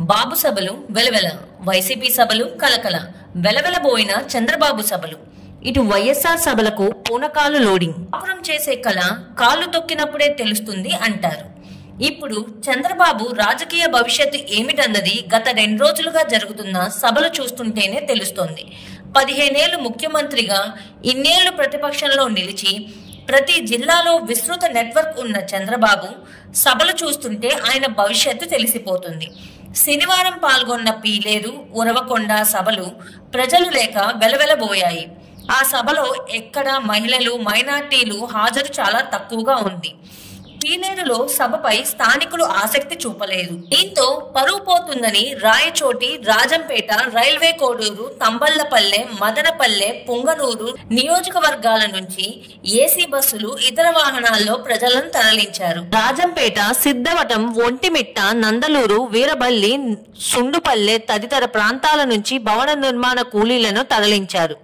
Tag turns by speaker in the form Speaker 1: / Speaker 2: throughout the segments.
Speaker 1: బాబు సభలు వెలవెల, వైసీపీ సభలు కలకల, వెలవెలబోయిన చంద్రబాబు సభలు. ఇటు వైఎస్ఆర్ సభలకు పూనకాలు లోడింగ్. కాపురం చేసే కళ కాళ్ళు తొక్కినప్పుడే తెలుస్తుంది అంటారు. ఇప్పుడు చంద్రబాబు రాజకీయ భవిష్యత్తు ఏమిటన్నది గత 2 రోజులుగా జరుగుతున్న సభలు చూస్తుంటేనే తెలుస్తోంది. 15 ఏళ్లు ముఖ్యమంత్రిగా, ఇన్నేళ్లు ప్రతిపక్షంలో నిలిచి ప్రతి జిల్లాలో విస్తృత నెట్వర్క్ ఉన్న చంద్రబాబు సభలు చూస్తుంటే ఆయన భవిష్యత్తు తెలిసిపోతుంది. శనివారం పాల్గొన్న పీలేరు, ఉరవకొండ సభలు ప్రజలు లేక వెలవెలబోయాయి. ఆ సభలో ఎక్కడ మహిళలు, మైనార్టీలు హాజరు చాలా తక్కువగా ఉంది. పీలేరులో సభపై స్థానికులు ఆసక్తి చూపలేదు. దీంతో పరువు పోతుందని రాయచోటి, రాజంపేట, రైల్వే కోడూరు, తంబళ్లపల్లె, మదనపల్లె, పుంగనూరు నియోజకవర్గాల నుంచి ఏసీ బస్సులు, ఇతర వాహనాల్లో ప్రజలను తరలించారు. రాజంపేట, సిద్ధవటం, ఒంటిమిట్ట, నందలూరు, వీరబల్లి, సుండుపల్లె తదితర ప్రాంతాల నుంచి భవన నిర్మాణ కూలీలను తరలించారు.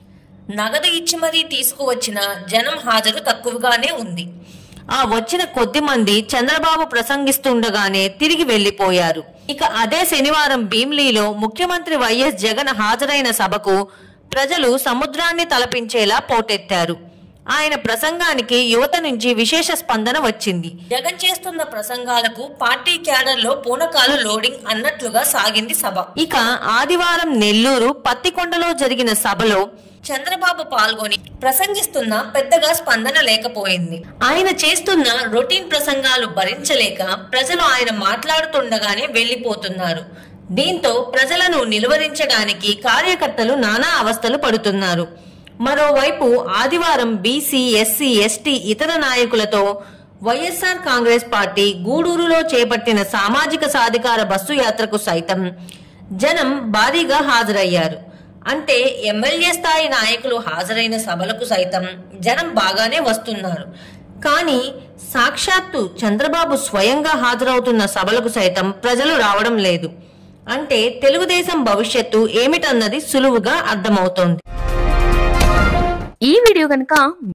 Speaker 1: నగదు ఇచ్చి మరీ తీసుకువచ్చిన జనం హాజరు తక్కువగానే ఉంది. ఆ వచ్చిన కొద్ది మంది చంద్రబాబు ప్రసంగిస్తుండగానే తిరిగి వెళ్లిపోయారు. ఇక అదే శనివారం భీమిలిలో ముఖ్యమంత్రి వైఎస్ జగన్ హాజరైన సభకు ప్రజలు సముద్రాన్ని తలపించేలా పోటెత్తారు. ఆయన ప్రసంగానికి యువత నుంచి విశేష స్పందన వచ్చింది. జగన్ చేస్తున్న ప్రసంగాలకు పార్టీ క్యాడర్ లో పూనకాలు లోడింగ్ అన్నట్లుగా సాగింది సభ. ఇక ఆదివారం నెల్లూరు పత్తికొండలో జరిగిన సభలో చంద్రబాబు పాల్గొని ప్రసంగిస్తున్నా పెద్దగా స్పందన లేకపోయింది. ఆయన చేస్తున్న రొటీన్ ప్రసంగాలు భరించలేక ప్రజలు ఆయన మాట్లాడుతుండగానే వెళ్లిపోతున్నారు. దీంతో ప్రజలను నిలువరించడానికి కార్యకర్తలు నానా అవస్థలు పడుతున్నారు. మరోవైపు ఆదివారం బీసీ, ఎస్సీ, ఎస్టీ ఇతర నాయకులతో వైఎస్ఆర్ కాంగ్రెస్ పార్టీ గూడూరులో చేపట్టిన సామాజిక సాధికార బస్సు యాత్రకు సైతం జనం భారీగా హాజరయ్యారు. అంటే ఎమ్మెల్యే స్థాయి నాయకులు హాజరైన సభలకు సైతం జనం బాగానే వస్తున్నారు. కానీ సాక్షాత్తు చంద్రబాబు స్వయంగా హాజరవుతున్న సభలకు సైతం ప్రజలు రావడం లేదు. అంటే తెలుగుదేశం భవిష్యత్తు ఏమిటన్నది సులువుగా అర్థమవుతోంది.
Speaker 2: ఈ వీడియో కనుక